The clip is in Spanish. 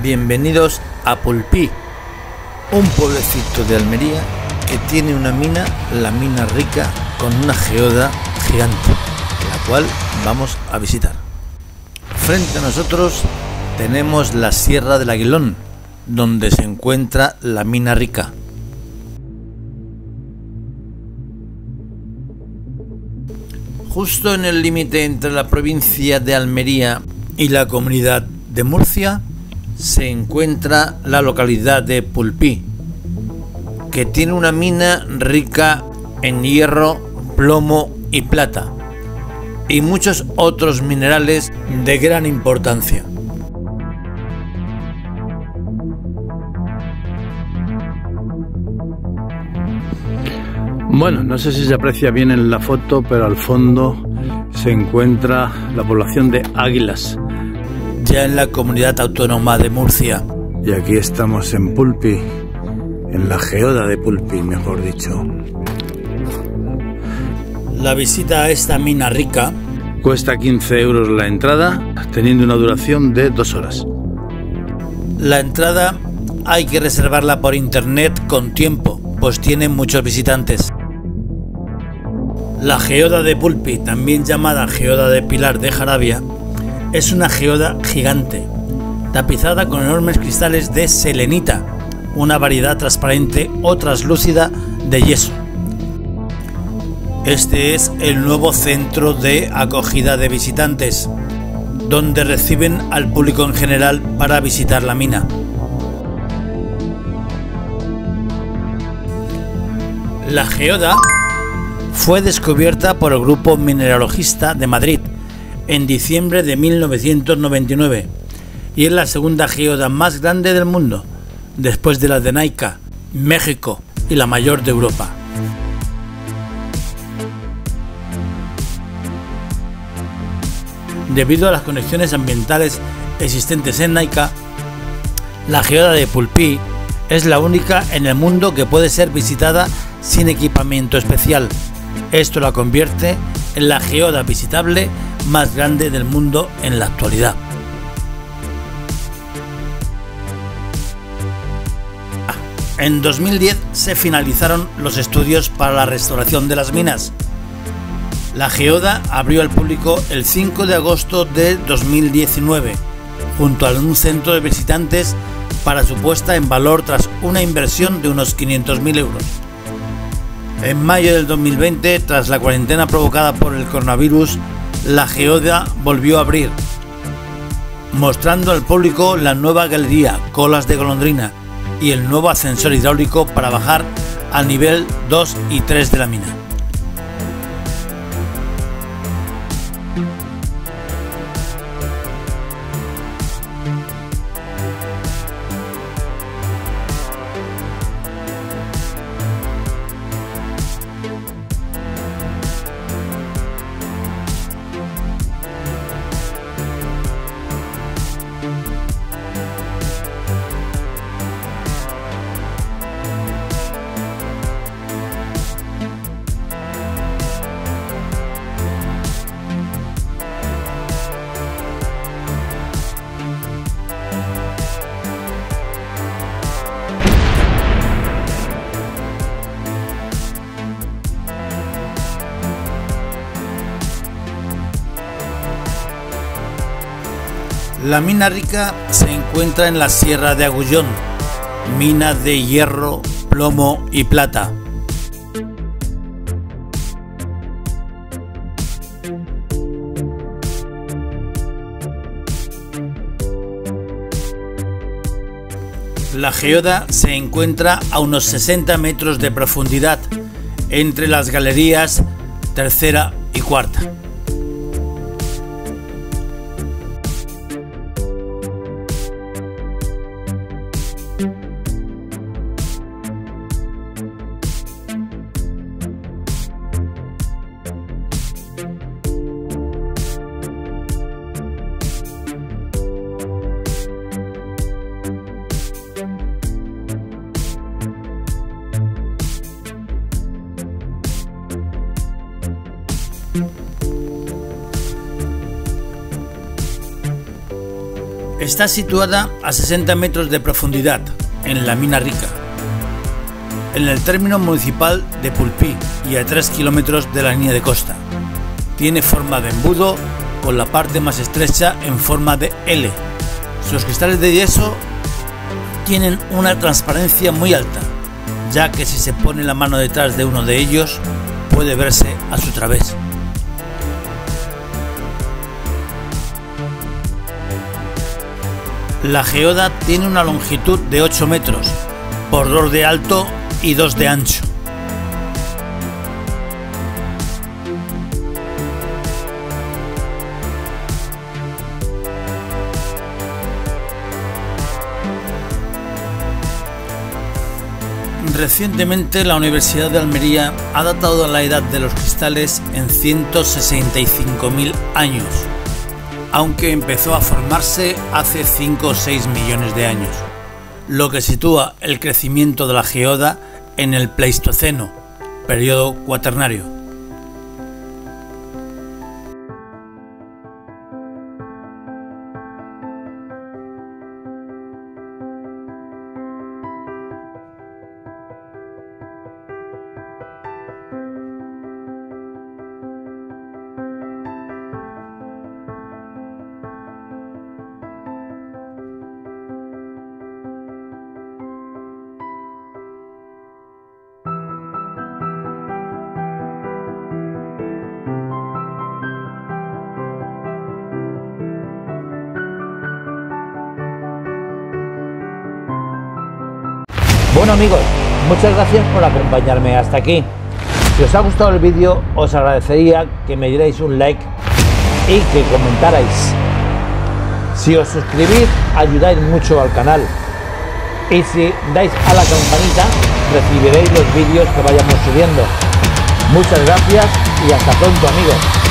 Bienvenidos a Pulpí, un pueblecito de Almería que tiene una mina, la Mina Rica, con una geoda gigante, la cual vamos a visitar. Frente a nosotros tenemos la Sierra del Aguilón, donde se encuentra la Mina Rica. Justo en el límite entre la provincia de Almería y la comunidad de Murcia se encuentra la localidad de Pulpí, que tiene una mina rica en hierro, plomo y plata, y muchos otros minerales de gran importancia. Bueno, no sé si se aprecia bien en la foto, pero al fondo se encuentra la población de Águilas, ya en la comunidad autónoma de Murcia. Y aquí estamos en Pulpí, en la geoda de Pulpí, mejor dicho. La visita a esta mina rica cuesta 15 euros la entrada, teniendo una duración de 2 horas. La entrada hay que reservarla por internet con tiempo, pues tiene muchos visitantes. La geoda de Pulpí, también llamada geoda de Pilar de Jarabia, es una geoda gigante, tapizada con enormes cristales de selenita, una variedad transparente o translúcida de yeso. Este es el nuevo centro de acogida de visitantes, donde reciben al público en general para visitar la mina. La geoda fue descubierta por el Grupo Mineralogista de Madrid en diciembre de 1999 y es la segunda geoda más grande del mundo, después de la de Naica, México, y la mayor de Europa. Debido a las conexiones ambientales existentes en Naica, la geoda de Pulpí es la única en el mundo que puede ser visitada sin equipamiento especial. Esto la convierte en la geoda visitable más grande del mundo en la actualidad. En 2010 se finalizaron los estudios para la restauración de las minas. La geoda abrió al público el 5 de agosto de 2019, junto a un centro de visitantes para su puesta en valor tras una inversión de unos 500.000 euros. En mayo del 2020, tras la cuarentena provocada por el coronavirus, la geoda volvió a abrir, mostrando al público la nueva galería Colas de Golondrina y el nuevo ascensor hidráulico para bajar al nivel 2 y 3 de la mina. La Mina Rica se encuentra en la Sierra de Agullón, mina de hierro, plomo y plata. La geoda se encuentra a unos 60 metros de profundidad entre las galerías tercera y cuarta. Está situada a 60 metros de profundidad, en la Mina Rica, en el término municipal de Pulpí y a 3 kilómetros de la línea de costa. Tiene forma de embudo, con la parte más estrecha en forma de L. Sus cristales de yeso tienen una transparencia muy alta, ya que si se pone la mano detrás de uno de ellos, puede verse a su través. La geoda tiene una longitud de 8 metros, por 2 de alto y 2 de ancho. Recientemente la Universidad de Almería ha datado la edad de los cristales en 165.000 años, aunque empezó a formarse hace 5 o 6 millones de años, lo que sitúa el crecimiento de la geoda en el Pleistoceno, periodo cuaternario. Bueno amigos, muchas gracias por acompañarme hasta aquí. Si os ha gustado el vídeo, os agradecería que me dierais un like y que comentarais. Si os suscribís, ayudáis mucho al canal. Y si dais a la campanita, recibiréis los vídeos que vayamos subiendo. Muchas gracias y hasta pronto amigos.